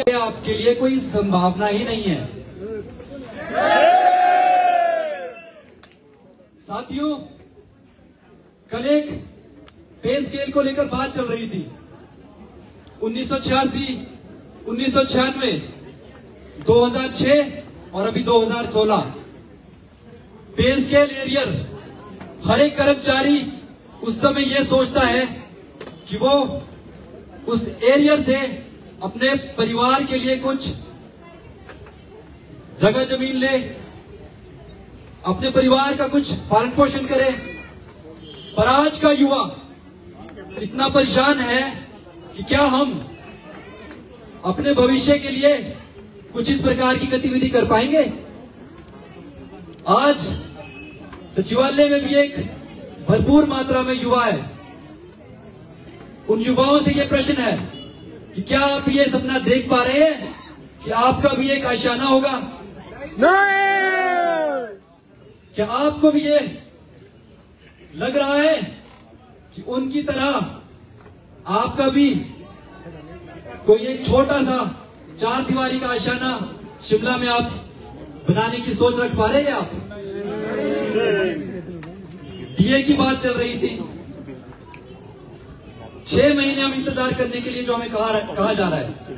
आपके लिए कोई संभावना ही नहीं है। साथियों, कल एक पे स्केल को लेकर बात चल रही थी। 1986, 1996, 2006 और अभी 2016 पे स्केल एरियर। हर एक कर्मचारी उस समय यह सोचता है कि वो उस एरियर से अपने परिवार के लिए कुछ जगह जमीन ले, अपने परिवार का कुछ पालन पोषण करे। पर आज का युवा इतना परेशान है कि क्या हम अपने भविष्य के लिए कुछ इस प्रकार की गतिविधि कर पाएंगे। आज सचिवालय में भी एक भरपूर मात्रा में युवा है। उन युवाओं से यह प्रश्न है कि क्या आप ये सपना देख पा रहे हैं कि आपका भी एक आशियाना होगा? नहीं। क्या आपको भी ये लग रहा है कि उनकी तरह आपका भी कोई एक छोटा सा 4 दीवारी का आशियाना शिमला में आप बनाने की सोच रख पा रहे हैं? आप डीए की बात चल रही थी। 6 महीने हम इंतजार करने के लिए जो हमें कहा जा रहा है।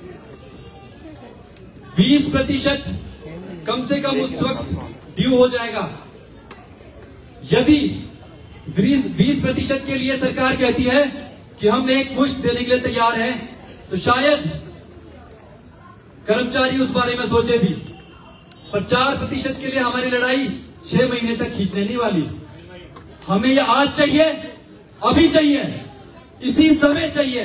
20% कम से कम उस वक्त ड्यू हो जाएगा। यदि 20% के लिए सरकार कहती है कि हम एक मुश्त देने के लिए तैयार हैं, तो शायद कर्मचारी उस बारे में सोचे भी। पर 4% के लिए हमारी लड़ाई 6 महीने तक खींचने नहीं वाली। हमें यह आज चाहिए, अभी चाहिए, इसी समय चाहिए।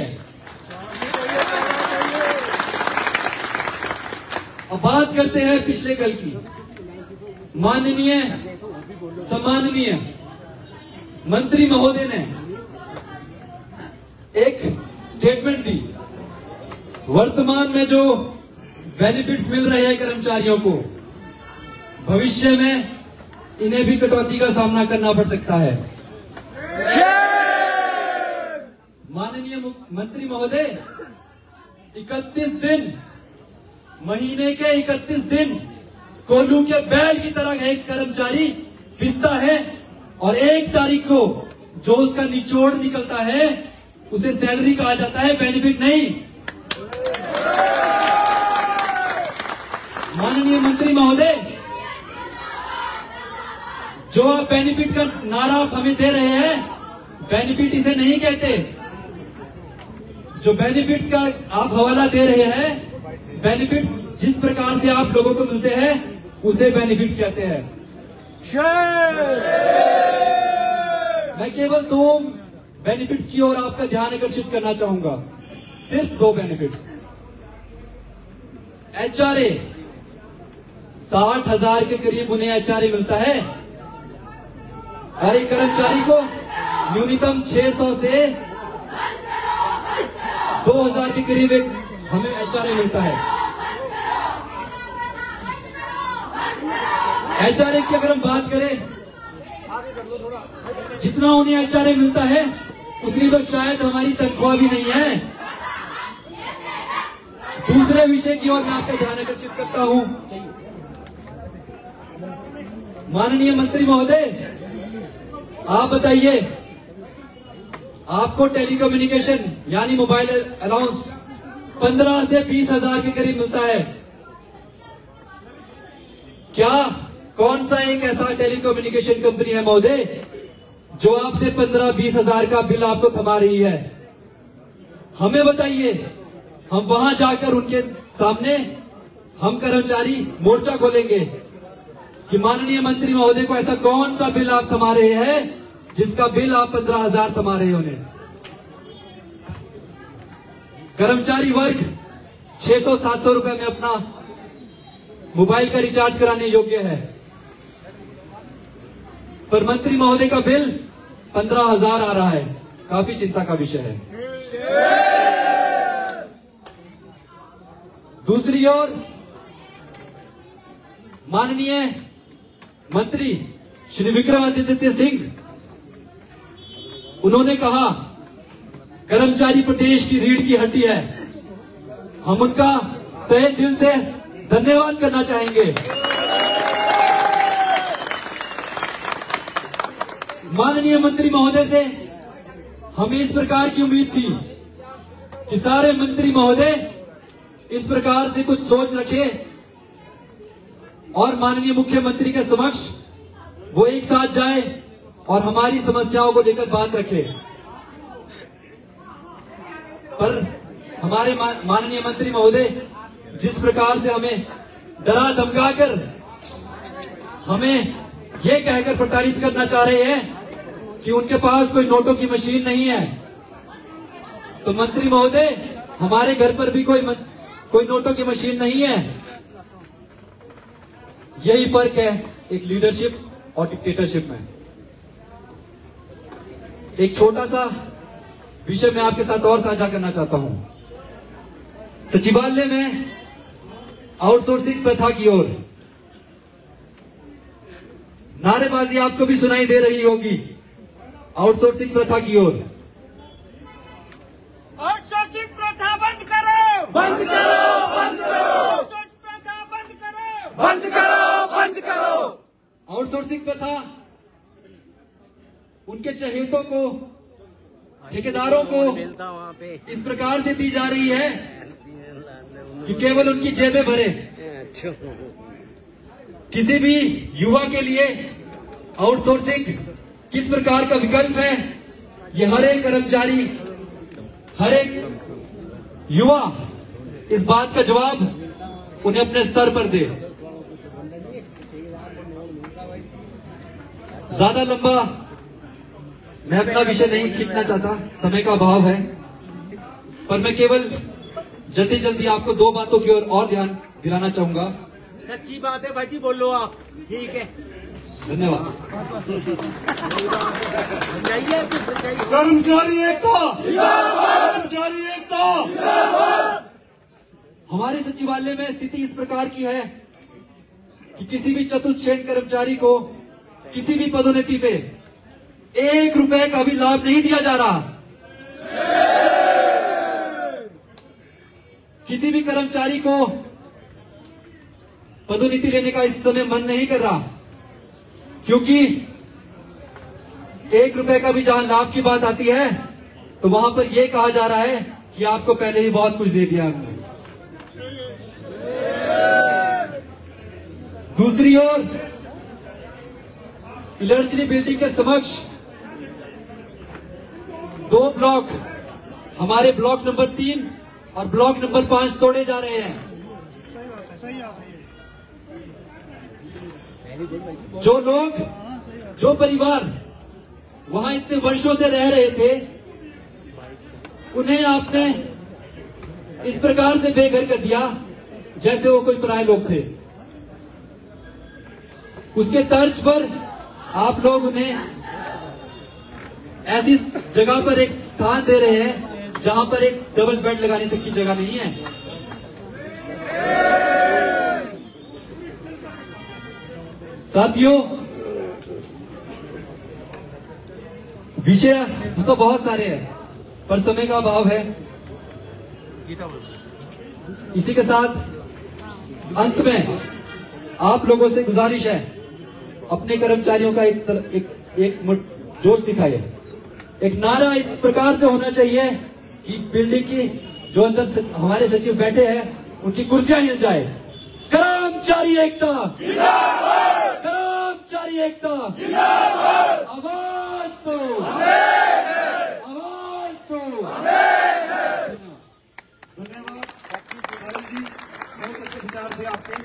अब बात करते हैं पिछले कल की। माननीय सम्माननीय मंत्री महोदय ने एक स्टेटमेंट दी। वर्तमान में जो बेनिफिट्स मिल रहे हैं कर्मचारियों को, भविष्य में इन्हें भी कटौती का सामना करना पड़ सकता है। माननीय मंत्री महोदय, 31 दिन, महीने के 31 दिन कोल्हू के बैल की तरह एक कर्मचारी पिसता है और 1 तारीख को जो उसका निचोड़ निकलता है उसे सैलरी कहा जाता है, बेनिफिट नहीं। माननीय मंत्री महोदय, जो आप बेनिफिट का नारा आप हमें दे रहे हैं, बेनिफिट इसे नहीं कहते। जो बेनिफिट्स का आप हवाला दे रहे हैं, बेनिफिट्स जिस प्रकार से आप लोगों को मिलते हैं उसे बेनिफिट्स कहते हैं। मैं केवल 2 बेनिफिट्स की ओर आपका ध्यान आकर्षित करना चाहूंगा। सिर्फ 2 बेनिफिट्स। एचआरए, 60,000 के करीब उन्हें एचआरए मिलता है। हर एक कर्मचारी को न्यूनतम 600 से 2000 के करीब हमें एचआरए मिलता है। एचआरए की अगर हम बात करें, जितना उन्हें एचआरए मिलता है उतनी तो शायद हमारी तनख्वाह भी नहीं है। दूसरे विषय की ओर मैं आपका ध्यान आकर्षित करता हूं। माननीय मंत्री महोदय, आप बताइए, आपको टेलीकम्युनिकेशन यानी मोबाइल अलाउंस 15 से 20,000 के करीब मिलता है। क्या कौन सा एक ऐसा टेलीकम्युनिकेशन कंपनी है महोदय जो आपसे 15-20,000 का बिल आपको थमा रही है? हमें बताइए, हम वहां जाकर उनके सामने हम कर्मचारी मोर्चा खोलेंगे कि माननीय मंत्री महोदय को ऐसा कौन सा बिल आप थमा रहे हैं जिसका बिल आप 15,000 थमा रहे हैं उन्हें। कर्मचारी वर्ग 600-700 रुपए में अपना मोबाइल का रिचार्ज कराने योग्य है, पर मंत्री महोदय का बिल 15,000 आ रहा है। काफी चिंता का विषय है। दूसरी ओर माननीय मंत्री श्री विक्रमादित्य सिंह, उन्होंने कहा कर्मचारी प्रदेश की रीढ़ की हड्डी है, हम उनका तहे दिल से धन्यवाद करना चाहेंगे। माननीय मंत्री महोदय से हमें इस प्रकार की उम्मीद थी कि सारे मंत्री महोदय इस प्रकार से कुछ सोच रखे और माननीय मुख्यमंत्री के समक्ष वो एक साथ जाए और हमारी समस्याओं को लेकर बात रखे। पर हमारे माननीय मंत्री महोदय जिस प्रकार से हमें डरा धमकाकर हमें यह कहकर प्रताड़ित करना चाह रहे हैं कि उनके पास कोई नोटों की मशीन नहीं है, तो मंत्री महोदय हमारे घर पर भी कोई नोटों की मशीन नहीं है। यही फर्क है एक लीडरशिप और डिक्टेटरशिप में। एक छोटा सा विषय मैं आपके साथ और साझा करना चाहता हूं। सचिवालय में आउटसोर्सिंग प्रथा की ओर नारेबाजी आपको भी सुनाई दे रही होगी। आउटसोर्सिंग प्रथा की ओर आउटसोर्सिंग प्रथा बंद करो, बंद करो, बंद करो, आउटसोर्सिंग प्रथा बंद करो, बंद करो, बंद करो। आउटसोर्सिंग प्रथा उनके चहेतों को, ठेकेदारों को इस प्रकार से दी जा रही है कि केवल उनकी जेबें भरे। किसी भी युवा के लिए आउटसोर्सिंग किस प्रकार का विकल्प है, ये हर एक कर्मचारी, हर एक युवा इस बात का जवाब उन्हें अपने स्तर पर दे। ज्यादा लंबा मैं अपना विषय नहीं खींचना चाहता, समय का अभाव है, पर मैं केवल जल्दी जल्दी आपको दो बातों की ओर और ध्यान दिलाना चाहूंगा। सच्ची बात है भाई जी, बोलो आप। ठीक है, धन्यवाद। कर्मचारी एकता, कर्मचारी एकता। हमारे सचिवालय में स्थिति इस प्रकार की है कि किसी भी चतुर्थ श्रेणी कर्मचारी को किसी भी पदोन्नति पे 1 रुपए का भी लाभ नहीं दिया जा रहा। किसी भी कर्मचारी को पदोन्नति लेने का इस समय मन नहीं कर रहा, क्योंकि 1 रुपए का भी जहां लाभ की बात आती है तो वहां पर यह कहा जा रहा है कि आपको पहले ही बहुत कुछ दे दिया हमने। दूसरी ओर इलर्जनी बिल्डिंग के समक्ष 2 ब्लॉक, हमारे ब्लॉक नंबर 3 और ब्लॉक नंबर 5 तोड़े जा रहे हैं। जो लोग, जो परिवार वहां इतने वर्षों से रह रहे थे, उन्हें आपने इस प्रकार से बेघर कर दिया जैसे वो कोई पराये लोग थे। उसके तर्ज पर आप लोग उन्हें ऐसी जगह पर एक स्थान दे रहे हैं जहां पर एक डबल बेड लगाने तक की जगह नहीं है। साथियों, विषय तो बहुत सारे हैं, पर समय का अभाव है। इसी के साथ अंत में आप लोगों से गुजारिश है, अपने कर्मचारियों का एक जोश दिखाइए। एक नारा इस प्रकार से होना चाहिए कि बिल्डिंग की जो अंदर हमारे सचिव बैठे हैं उनकी कुर्सियां हिल जाए। कर्मचारी एकता, कर्मचारी एकता, आवाज दो, आवाज दो। धन्यवाद जी, बहुत अच्छे विचार थे आपके।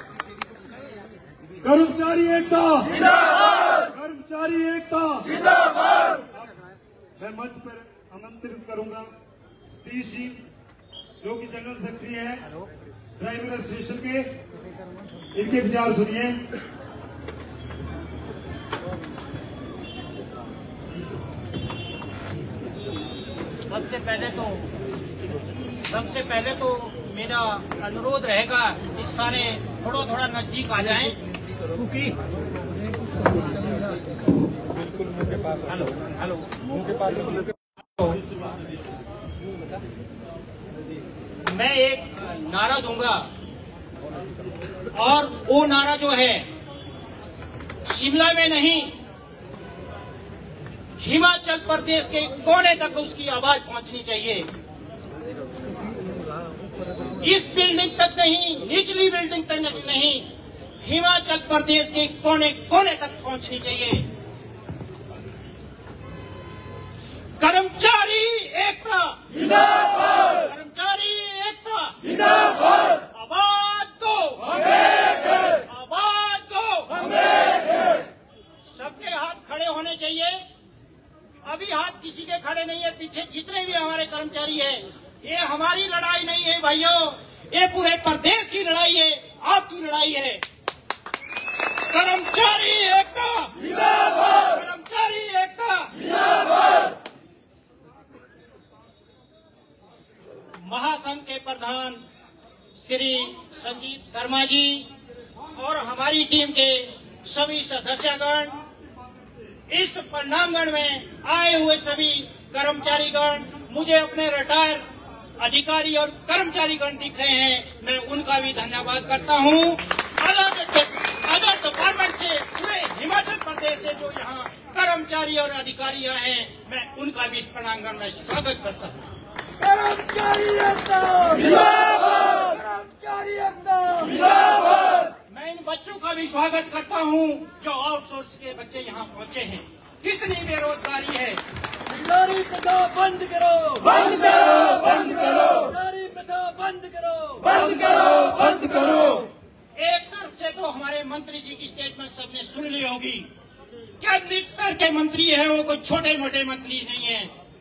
कर्मचारी एकता, कर्मचारी एकता। मैं मंच पर आमंत्रित करूंगा सतीश जी, जो कि जनरल सेक्रेटरी है ड्राइवर एसोसिएशन के, इनके विचार सुनिए। सबसे पहले तो मेरा अनुरोध रहेगा कि सारे थोड़ा थोड़ा नजदीक आ जाएं, क्योंकि हेलो हेलो मैं एक नारा दूंगा, और वो नारा जो है शिमला में नहीं, हिमाचल प्रदेश के कोने तक उसकी आवाज पहुंचनी चाहिए। इस बिल्डिंग तक नहीं, निचली बिल्डिंग तक नहीं, हिमाचल प्रदेश के कोने कोने तक पहुंचनी चाहिए। कर्मचारी एकता जिंदाबाद, कर्मचारी एकता जिंदाबाद, आवाज दो, आवाज दो, सबके हाथ खड़े होने चाहिए। अभी हाथ किसी के खड़े नहीं है, पीछे जितने भी हमारे कर्मचारी हैं, ये हमारी लड़ाई नहीं है भाइयों, ये पूरे प्रदेश की लड़ाई है, आपकी लड़ाई है। कर्मचारी एकता जिंदाबाद, कर्मचारी एकता जिंदाबाद। महासंघ के प्रधान श्री संजीव शर्मा जी और हमारी टीम के सभी सदस्यगण, इस प्रांगण में आए हुए सभी कर्मचारीगण, मुझे अपने रिटायर अधिकारी और कर्मचारीगण दिख रहे हैं, मैं उनका भी धन्यवाद करता हूं। अदर डिपार्टमेंट से, पूरे हिमाचल प्रदेश से जो यहाँ कर्मचारी और अधिकारी आए हैं, मैं उनका भी इस प्रांगण में स्वागत करता हूं। कर्मचारी एकता जिंदाबाद, कर्मचारी एकता जिंदाबाद। मैं इन बच्चों का भी स्वागत करता हूं जो आउटसोर्स के बच्चे यहाँ पहुंचे हैं। कितनी बेरोजगारी है। नारी प्रथा बंद करो, बंद करो, बंद करो, नारी प्रथा बंद करो, बंद करो, बंद करो। एक तरफ से तो हमारे मंत्री जी की स्टेटमेंट सबने सुन ली होगी, कैबिनेट स्तर के मंत्री है, वो कोई छोटे मोटे मंत्री नहीं है।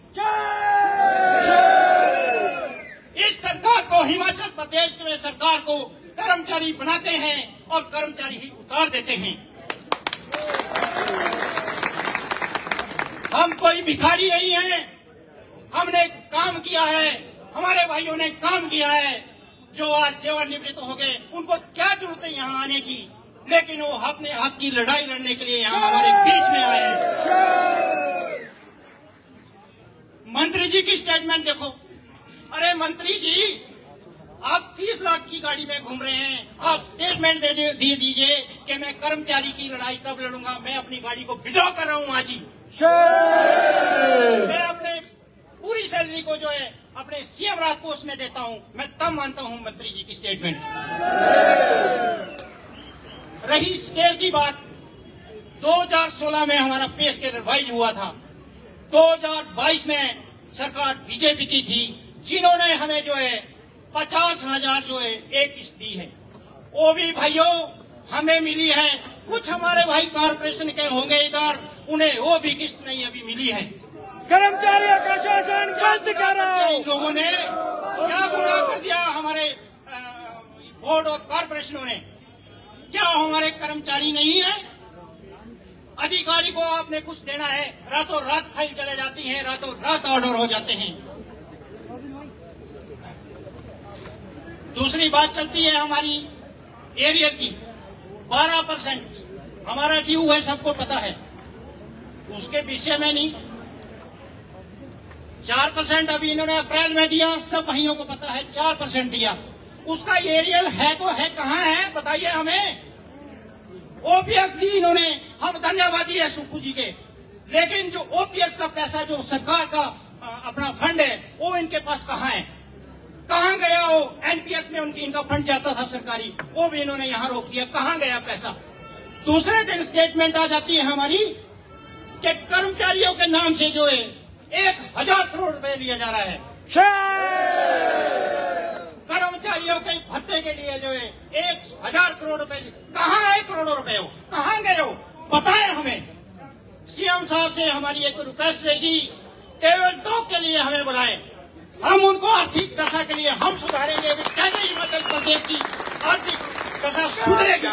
इस सरकार को, हिमाचल प्रदेश में सरकार को कर्मचारी बनाते हैं और कर्मचारी ही उतार देते हैं। हम कोई भिखारी नहीं है, हमने काम किया है, हमारे भाइयों ने काम किया है, जो आज सेवानिवृत्त हो गए, उनको क्या जरूरत है यहाँ आने की, लेकिन वो अपने हक की लड़ाई लड़ने के लिए यहाँ हमारे बीच में आए हैं। मंत्री जी की स्टेटमेंट देखो। अरे मंत्री जी, आप 30 लाख की गाड़ी में घूम रहे हैं, आप स्टेटमेंट दे दीजिए कि मैं कर्मचारी की लड़ाई तब लड़ूंगा, मैं अपनी गाड़ी को विड्रॉ कर रहा हूं आज ही, मैं अपने पूरी सैलरी को जो है अपने सीएम राहत कोष में देता हूं, मैं तब मानता हूं मंत्री जी की स्टेटमेंट। रही स्केल की बात, 2016 में हमारा पे स्केल रिवाइज हुआ था, 2022 में सरकार बीजेपी की थी, जिन्होंने हमें जो है 50,000 जो है एक किस्त दी है, वो भी भाइयों हमें मिली है। कुछ हमारे भाई कारपोरेशन के होंगे इधर, उन्हें वो भी किस्त नहीं अभी मिली है। कर्मचारियों का शोषण बंद करो। इन लोगों ने क्या गुनाह कर दिया हमारे बोर्ड और कारपोरेशनों ने? क्या हमारे कर्मचारी नहीं है? अधिकारी को आपने कुछ देना है, रातों रात फाइल चले जाती है, रातों रात ऑर्डर हो जाते हैं। दूसरी बात चलती है हमारी एरियर की, 12% हमारा ड्यू है, सबको पता है, उसके विषय में नहीं। 4% अभी इन्होंने अप्रैल में दिया, सब भाइयों को पता है, 4% दिया। उसका एरियल है तो है, कहाँ है बताइए हमें। ओपीएस दी इन्होंने, हम धन्यवादी है सुक्खू जी के, लेकिन जो ओपीएस का पैसा जो सरकार का अपना फंड है, वो इनके पास कहाँ है, कहाँ गया? वो एनपीएस में इनका फंड जाता था सरकारी, वो भी इन्होंने यहाँ रोक दिया, कहाँ गया पैसा? दूसरे दिन स्टेटमेंट आ जाती है हमारी कि कर्मचारियों के नाम से जो है 1,000 करोड़ रुपए लिया जा रहा है। कर्मचारियों के भत्ते के लिए जो है 1,000 करोड़ रुपए, कहाँ है करोड़ों रुपए? हो कहाँ गए हो, बताएं हमें। सीएम साहब से हमारी एक रिक्वेस्ट रहेगी, केवल टॉक के लिए हमें बुलाएं, हम उनको आर्थिक दशा के लिए हम सुधारेंगे। कैसे हिमाचल प्रदेश की आर्थिक दशा सुधरेगी?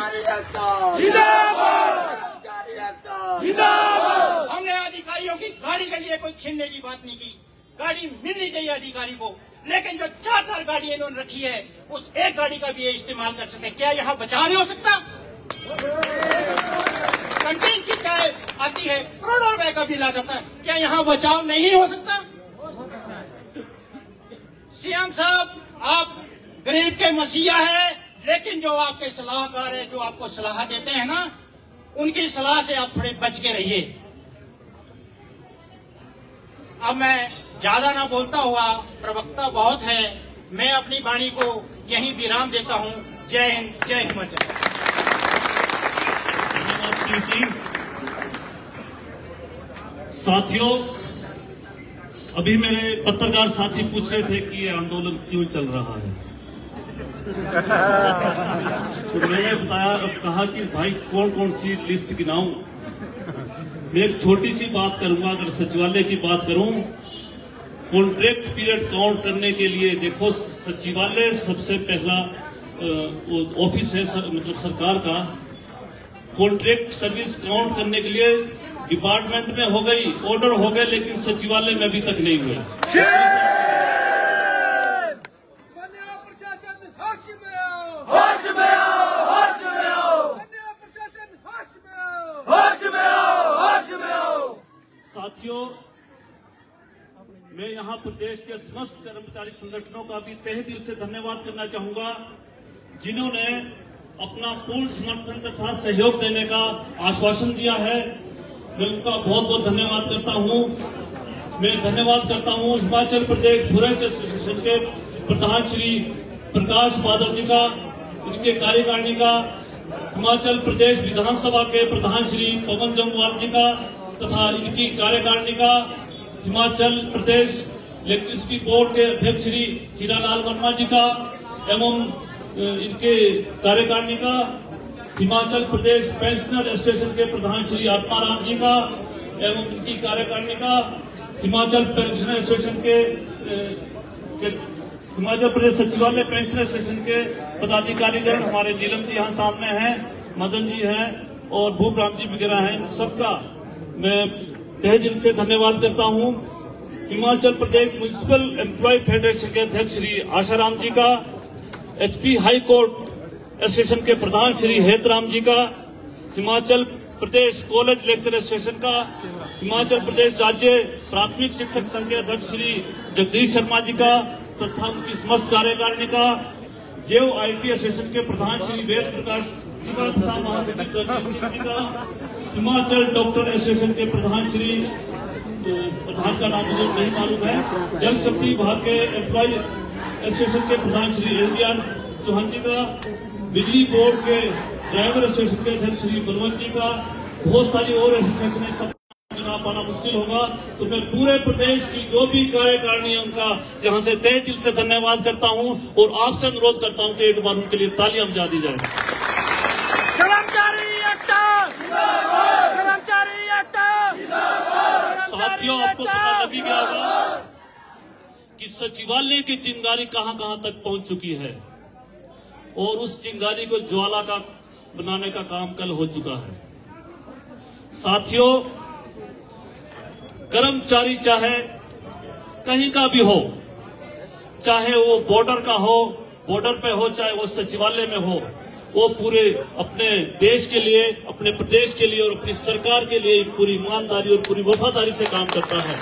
हमने अधिकारियों की गाड़ी के लिए कोई छीनने की बात नहीं की, गाड़ी मिलनी चाहिए अधिकारी को, लेकिन जो 4 गाड़ी इन्होंने रखी है, उस एक गाड़ी का भी ये इस्तेमाल कर सकते। क्या यहाँ बचाव नहीं हो सकता? कैंटीन की चाय आती है, करोड़ों रुपए का बिल आ जाता है, क्या यहाँ बचाव नहीं हो सकता? सीएम साहब, आप गरीब के मसीहा है, लेकिन जो आपके सलाहकार है, जो आपको सलाह देते हैं ना, उनकी सलाह से आप थोड़े बच के रहिए। अब मैं ज्यादा ना बोलता हुआ, प्रवक्ता बहुत है, मैं अपनी वाणी को यहीं विराम देता हूं। जय हिंद, जय हिमाचल। साथियों, अभी मेरे पत्रकार साथी पूछ रहे थे कि ये आंदोलन क्यों चल रहा है, तो मैंने बताया, कहा कि भाई कौन कौन सी लिस्ट गिनाऊं। मैं एक छोटी सी बात करूंगा। अगर सचिवालय की बात करूं, कॉन्ट्रैक्ट पीरियड काउंट करने के लिए देखो, सचिवालय सबसे पहला ऑफिस है, मतलब सरकार का। कॉन्ट्रैक्ट सर्विस काउंट करने के लिए डिपार्टमेंट में हो गई, ऑर्डर हो गए, लेकिन सचिवालय में अभी तक नहीं हुए। साथियों, मैं यहाँ प्रदेश के समस्त कर्मचारी संगठनों का भी तहे दिल से धन्यवाद करना चाहूंगा, जिन्होंने अपना पूर्ण समर्थन तथा सहयोग देने का आश्वासन दिया है। मैं उनका बहुत बहुत धन्यवाद करता हूं। मैं धन्यवाद करता हूं हिमाचल प्रदेश फॉरेस्ट एसोसिएशन के प्रधान श्री प्रकाश बादल जी का, उनके कार्यकारिणी का, हिमाचल प्रदेश विधानसभा के प्रधान श्री पवन जम्वाल जी का तथा इनकी कार्यकारिणी का, हिमाचल प्रदेश इलेक्ट्रिसिटी बोर्ड के अध्यक्ष श्री हीरालाल वर्मा जी का एवं इनके कार्यकारिणी का, हिमाचल प्रदेश पेंशनर एसोसिएशन के प्रधान श्री आत्माराम जी का एवं इनकी कार्यकारिणी का, हिमाचल पेंशनर एसोसिएशन के हिमाचल प्रदेश सचिवालय पेंशनर एसोसिएशन के पदाधिकारीगण, हमारे नीलम जी यहाँ सामने हैं, मदन जी हैं और भूपराम जी वगैरह हैं। इन सबका मैं तहे दिल से धन्यवाद करता हूँ। Himachal Pradesh municipal employ federation के अध्यक्ष श्री आशाराम जी का, HP हाई कोर्ट एसोसिएशन के प्रधान श्री हेतराम जी का, Himachal Pradesh college lecture association का, हिमाचल प्रदेश राज्य प्राथमिक शिक्षक संघ के अध्यक्ष श्री जगदीश शर्मा जी का तथा उनकी समस्त कार्यकारिणी का, जेव IT एसोसिएशन के प्रधान श्री वेद प्रकाश जी का तथा महासचिव दलजीत सिंह जी का, हिमाचल डॉक्टर एसोसिएशन के प्रधान श्री, प्रधान का नाम मुझे नहीं मालूम है, जल शक्ति विभाग के एम्प्लॉय एसोसिएशन के प्रधान श्री LDR चौहान जी का, बिजली बोर्ड के ड्राइवर एसोसिएशन के अध्यक्ष श्री बलवंत जी का, बहुत सारी और एसोसिएशन है, सब गिना पाना मुश्किल होगा। तो मैं पूरे प्रदेश की जो भी कार्यकारिणी है उनका यहाँ से तहे दिल से धन्यवाद करता हूँ और आपसे अनुरोध करता हूँ कि एक बार उनके लिए तालियां बजा दी जाए। साथियों, आपको पता लग ही गया होगा कि सचिवालय की चिंगारी कहां कहां तक पहुंच चुकी है और उस चिंगारी को ज्वाला का बनाने का काम कल हो चुका है। साथियों, कर्मचारी चाहे कहीं का भी हो, चाहे वो बॉर्डर का हो, बॉर्डर पे हो, चाहे वो सचिवालय में हो, वो पूरे अपने देश के लिए, अपने प्रदेश के लिए और अपनी सरकार के लिए पूरी ईमानदारी और पूरी वफादारी से काम करता है।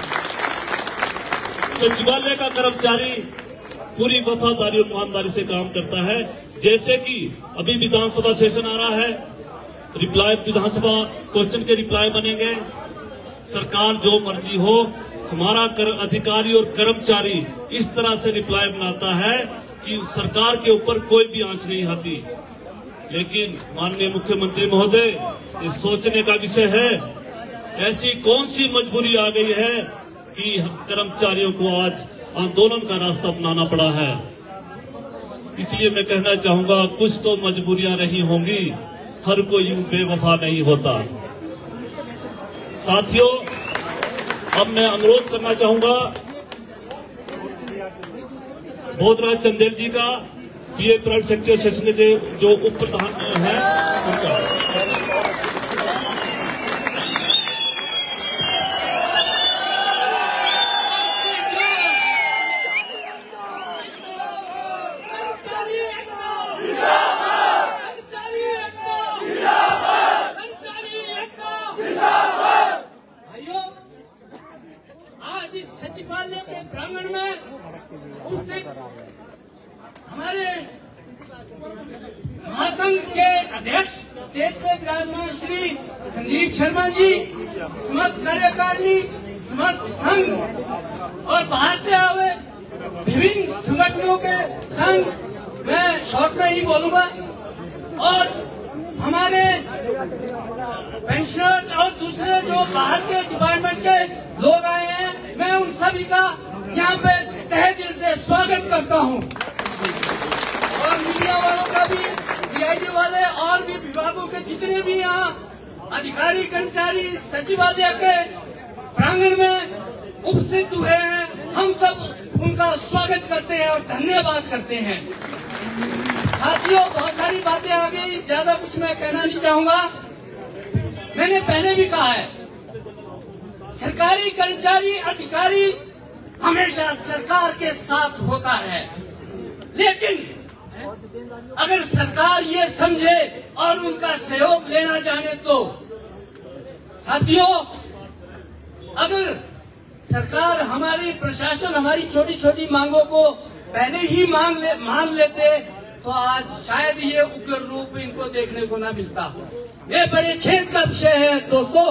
सचिवालय का कर्मचारी पूरी वफादारी और ईमानदारी से काम करता है। जैसे कि अभी विधानसभा सेशन आ रहा है, रिप्लाई, विधानसभा क्वेश्चन के रिप्लाई बनेंगे, सरकार जो मर्जी हो, हमारा अधिकारी और कर्मचारी इस तरह से रिप्लाई बनाता है कि सरकार के ऊपर कोई भी आंच नहीं आती। लेकिन माननीय मुख्यमंत्री महोदय, ये सोचने का विषय है, ऐसी कौन सी मजबूरी आ गई है कि कर्मचारियों को आज आंदोलन का रास्ता अपनाना पड़ा है। इसलिए मैं कहना चाहूंगा, कुछ तो मजबूरियां रही होंगी, हर कोई यूं बेवफा नहीं होता। साथियों, अब मैं अनुरोध करना चाहूंगा बोधराज चंदेल जी का, PA प्राइवेट सेक्टर एसोसिएशन के जो उप प्रधान है उनका। आज इस सचिवालय के प्रांगण में उसने हमारे अध्यक्ष, स्टेज पे विराजमान श्री संजीव शर्मा जी, समस्त कार्यकारिणी, समस्त संघ और बाहर से आए विभिन्न संगठनों के संघ, मैं शॉर्ट में ही बोलूंगा, और हमारे पेंशनर्स और दूसरे जो बाहर के डिपार्टमेंट के लोग आए हैं, मैं उन सभी का यहाँ पे तहे दिल से स्वागत करता हूँ। और मीडिया वालों का भी, सीआईडी वाले और भी विभागों के जितने भी यहाँ अधिकारी कर्मचारी सचिवालय के प्रांगण में उपस्थित हुए हैं, हम सब उनका स्वागत करते हैं और धन्यवाद करते हैं। साथियों, बहुत सारी बातें आ गई, ज्यादा कुछ मैं कहना नहीं चाहूंगा। मैंने पहले भी कहा है, सरकारी कर्मचारी अधिकारी हमेशा सरकार के साथ होता है, लेकिन अगर सरकार ये समझे और उनका सहयोग लेना जाने तो साथियों, अगर सरकार, हमारी प्रशासन हमारी छोटी छोटी मांगों को पहले ही मान लेते तो आज शायद ये उग्र रूप इनको देखने को ना मिलता। ये बड़े खेद का विषय है दोस्तों।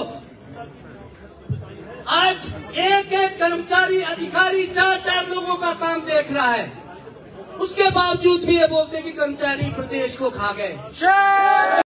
आज एक एक कर्मचारी अधिकारी 4-4 लोगों का काम देख रहा है, उसके बावजूद भी ये बोलते कि कर्मचारी प्रदेश को खा गए।